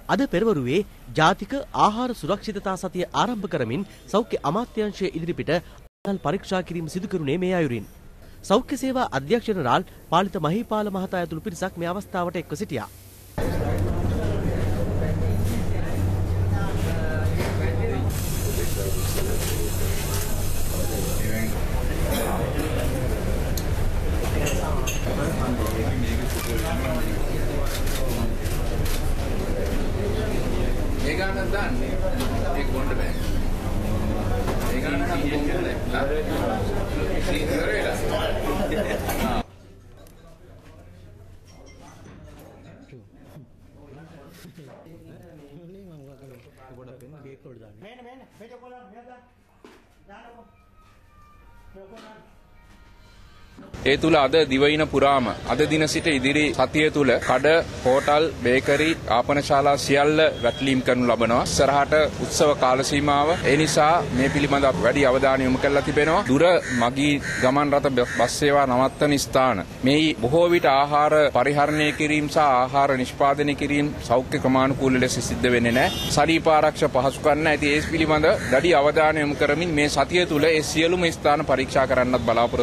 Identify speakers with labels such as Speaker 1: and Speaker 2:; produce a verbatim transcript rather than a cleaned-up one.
Speaker 1: අද පෙරවරුවේ ජාතික ආහාර සුරක්ෂිතතා සතිය ආරම්භ කරමින් සෞඛ්‍ය අමාත්‍යාංශය ඉදිරිපිට අනල් පරීක්ෂා කිරීම සිදු කරුණේ මේ අයුරින්. සෞඛ්‍ය සේවා අධ්‍යක්ෂ ජනරාල් පාලිත මහීපාල මහතා ඇතුළු පිරිසක් මේ අවස්ථාවට එක්ව සිටියා.
Speaker 2: ඒ තුල අද දිවයින පුරාම අද දින සිට ඉදිරි සතිය තුල කඩ, හෝටල්, බේකරි, ආපනශාලා සියල්ල වැටලීම් කරනු ලබනවා. ඉස්සරහට උත්සව කාල සීමාව. ඒ නිසා මේ පිළිබඳව වැඩි අවධානය යොමු කරලා තිබෙනවා. දුර මගී ගමන් රථ බස් සේවා නවත්තන ස්ථාන. මේ බොහෝ විට ආහාර පරිහරණය කිරීම සහ ආහාර නිෂ්පාදනය කිරීම සෞඛ්‍ය ක්‍රමානුකූල ලෙස සිද්ධ වෙන්නේ නැහැ. ශරීර ආරක්ෂා පහසුකම් නැහැ. ඉතින් ඒ පිළිබඳව වැඩි අවධානය යොමු කරමින් මේ සතිය තුල ඒ සියලුම ස්ථාන පරීක්ෂා කරන්නත් බලාපොරොත්තු